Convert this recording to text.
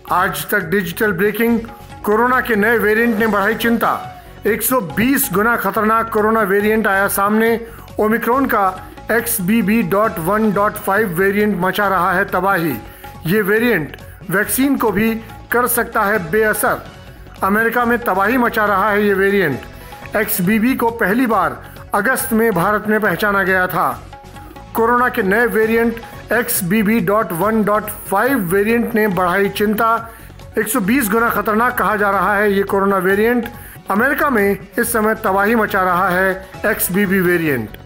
आज तक digital breaking, corona के नए वेरिएंट ने बढ़ाई चिंता। 120 गुना खतरनाक कोरोना वेरिएंट आया सामने। ओमिक्रॉन का XBB.1.5 वेरिएंट मचा रहा है तबाही। ये वेरिएंट वैक्सीन को भी कर सकता है बेअसर। अमेरिका में तबाही मचा रहा है ये वेरिएंट। XBB को पहली बार अगस्त में भारत में पहचाना गया था। कोरोना के नए वेरिएंट XBB.1.5 वेरिएंट ने बढ़ाई चिंता। 120 गुना खतरनाक कहा जा रहा है ये कोरोना वेरिएंट। अमेरिका में इस समय तबाही मचा रहा है XBB वेरिएंट।